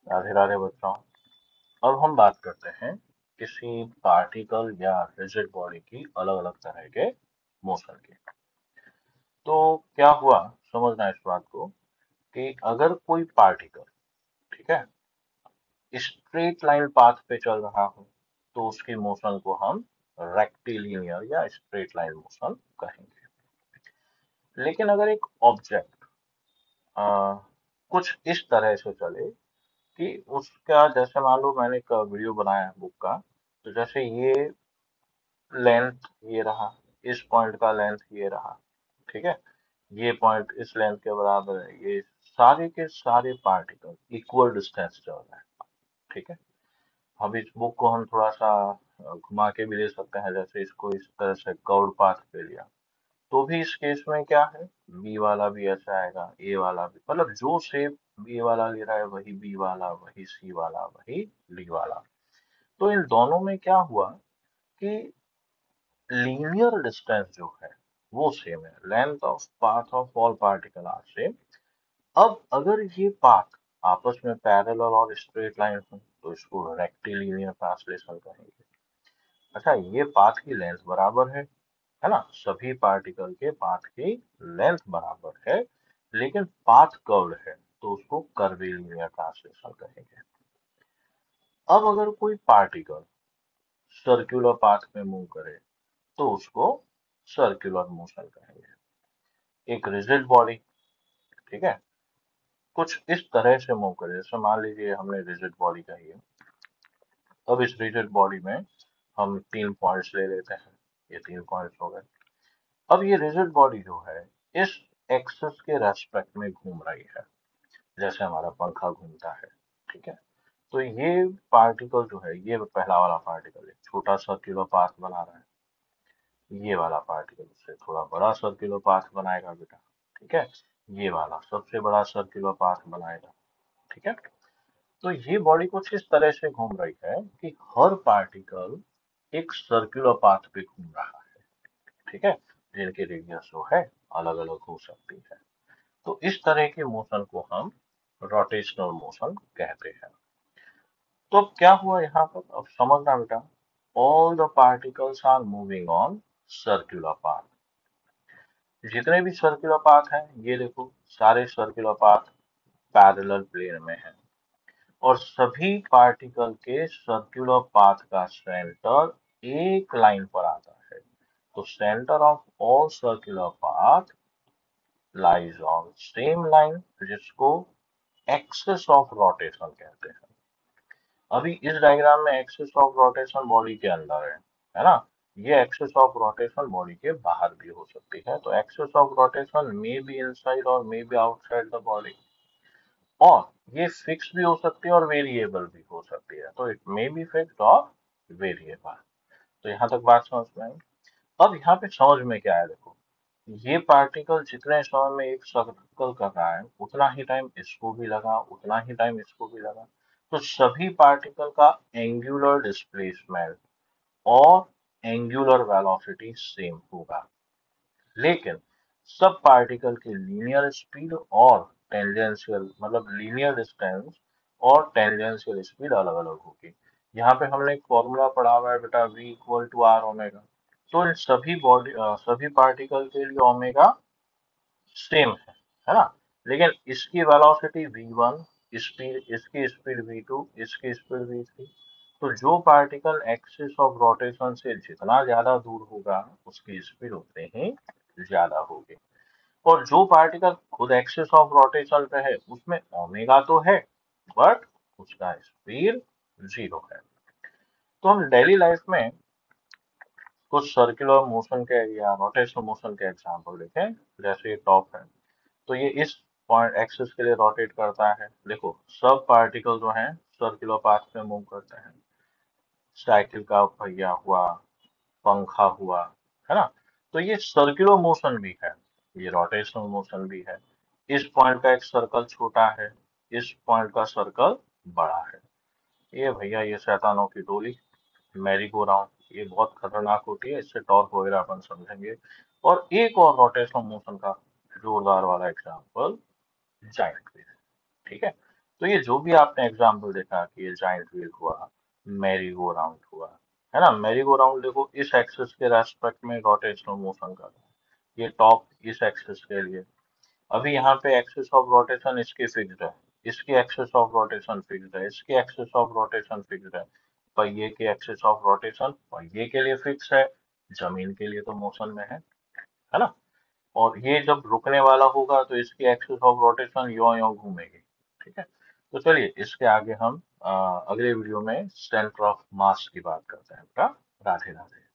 राधे राधे बच्चों। अब हम बात करते हैं किसी पार्टिकल या रिजिड बॉडी की अलग अलग तरह के मोशन की। तो क्या हुआ, समझना इस बात को कि अगर कोई पार्टिकल, ठीक है, स्ट्रेट लाइन पाथ पे चल रहा हो तो उसकी मोशन को हम रेक्टिलिनियर या स्ट्रेट लाइन मोशन कहेंगे। लेकिन अगर एक ऑब्जेक्ट कुछ इस तरह से चले कि उसका, जैसे मान लो मैंने एक वीडियो बनाया है बुक का, तो जैसे ये लेंथ ये रहा, इस पॉइंट का लेंथ ये रहा, ठीक है, ये पॉइंट इस लेंथ के बराबर है, ये सारे के सारे पार्टिकल इक्वल डिस्टेंस चल रहे हैं, ठीक है। अब इस बुक को हम थोड़ा सा घुमा के भी ले सकते हैं, जैसे इसको इस तरह से कर्व्ड पाथ पे लिया तो भी इस केस में क्या है, बी वाला भी ऐसा आएगा, ए वाला भी, मतलब जो शेप बी वाला ले रहा है वही बी वाला, वही सी वाला, वही डी वाला। तो इन दोनों में क्या हुआ कि लीनियर डिस्टेंस जो है वो सेम है, length of path of all particle are same. अब अगर ये पाथ आपस में पैरेलल और स्ट्रेट लाइन हो तो इसको रेक्टिलिनियर ट्रांसलेशन कहेंगे। अच्छा, ये पाथ की लेंथ बराबर है ना, सभी पार्टिकल के पाथ की लेंथ बराबर है, लेकिन पाथ कर्व्ड है तो उसको कर्वीलिनियर ट्रांसलेशन कहेंगे। अब अगर कोई पार्टिकल सर्कुलर पाथ में मूव करे तो उसको सर्कुलर मोशन कहेंगे। एक रिजिड बॉडी, ठीक है, कुछ इस तरह से मूव करे, जैसे मान लीजिए हमने रिजिड बॉडी कही है। अब इस रिजिड बॉडी में हम 3 पॉइंट्स ले लेते हैं, ये 3 पॉइंट्स हो गए। अब ये रिजिड बॉडी जो है इस एक्सिस के रेस्पेक्ट में घूम रही है, जैसे हमारा पंखा घूमता है, ठीक है। तो ये पार्टिकल जो है, ये पहला वाला पार्टिकल एक छोटा सर्कुलर पाथ बना रहा है, ये वाला पार्टिकल उससे थोड़ा बड़ा सर्कुलर पाथ बनाएगा बेटा, ठीक है, ये वाला सबसे बड़ा सर्कुलर पाथ बनाएगा, ठीक है। तो ये बॉडी कुछ इस तरह से घूम रही है कि हर पार्टिकल एक सर्कुलर पाथ पे घूम रहा है, ठीक है, जिनकी रेडियस जो है अलग अलग हो सकती है। तो इस तरह के मोशन को हम रोटेशनल मोशन कहते हैं। तो अब क्या हुआ यहाँ पर, अब समझना बेटा, all the particles are moving on circular path. जितने भी सर्कुलर पाथ हैं, ये देखो सारे सर्कुलर पाथ पैरेलल प्लेन में हैं, और सभी पार्टिकल के सर्कुलर पाथ का सेंटर एक लाइन पर आता है। तो centre of all circular path lies on same line, जिसको एक्सिस ऑफ रोटेशन कहते हैं। अभी इस डायग्राम में एक्सिस ऑफ रोटेशन बॉडी के अंदर है ना, ये एक्सिस ऑफ रोटेशन बॉडी के बाहर भी हो सकती है। तो axis of rotation may be inside और may be outside the body, और ये फिक्स भी हो सकती है और वेरिएबल भी हो सकती है। तो इट मे बी फिक्स्ड और वेरिएबल। तो यहाँ तक बात समझ में आई। अब यहाँ पे समझ में क्या है, देखो, ये पार्टिकल जितने समय में एक सर्कल कर रहा है उतना ही टाइम इसको भी लगा, उतना ही टाइम इसको भी लगा। तो सभी पार्टिकल का एंगुलर डिस्प्लेसमेंट और एंगुलर वेलोसिटी सेम होगा, लेकिन सब पार्टिकल की लीनियर स्पीड और टेंजेंशियल, मतलब लीनियर डिस्टेंस और टेंजेंशियल स्पीड अलग अलग होगी। यहाँ पे हमने एक फॉर्मूला पढ़ा हुआ है बेटा, v equal to R omega. तो इन सभी पार्टिकल के लिए ओमेगा सेम है ना, लेकिन इसकी वेलोसिटी v1, स्पीड, इसकी स्पीड v2, इसकी स्पीड v3। तो जो पार्टिकल एक्सिस ऑफ रोटेशन से जितना ज्यादा दूर होगा उसकी स्पीड उतनी ही ज्यादा होगी, और जो पार्टिकल खुद एक्सिस ऑफ रोटेशन पे है उसमें ओमेगा तो है, बट उसका स्पीड 0 है। तो हम डेली लाइफ में कुछ सर्कुलर मोशन के या रोटेशनल मोशन के एग्जांपल देखें। जैसे ये टॉप है, तो ये इस पॉइंट एक्सिस के लिए रोटेट करता है। देखो सब पार्टिकल जो हैं सर्कुलर पाथ पे मूव करते हैं, साइकिल का पहिया हुआ, पंखा हुआ, है ना। तो ये सर्कुलर मोशन भी है, ये रोटेशनल मोशन भी है। इस पॉइंट का एक सर्कल छोटा है, इस पॉइंट का सर्कल बड़ा है। ये भैया ये शैतानों की टोली, मैरी गो राउंड, ये बहुत खतरनाक होती है, इससे टॉर्क वगैरह अपन समझेंगे। और एक और रोटेशनल मोशन का जोरदार वाला एग्जाम्पल जाइंट व्हील, ठीक है। तो ये जो भी आपने एग्जाम्पल देखा कि ये जाइंट व्हील हुआ, मैरी गो राउंड हुआ, है ना, मैरी गो राउंड देखो इस एक्सिस के रेस्पेक्ट में रोटेशनल मोशन कर रहा है, ये टॉप इस एक्सिस के लिए। अभी यहाँ पे एक्सिस ऑफ रोटेशन इसकी फिक्स्ड है, इसकी एक्सिस ऑफ रोटेशन फिक्स्ड है, इसकी एक्सिस ऑफ रोटेशन फिक्स्ड है, पहिए की एक्सिस ऑफ रोटेशन पहिए के लिए फिक्स है, जमीन के लिए तो मोशन में है ना। और ये जब रुकने वाला होगा तो इसकी एक्सिस ऑफ रोटेशन यो यो घूमेगी। ठीक है, तो चलिए इसके आगे हम अगले वीडियो में सेंटर ऑफ मास की बात करते हैं बेटा। राधे राधे।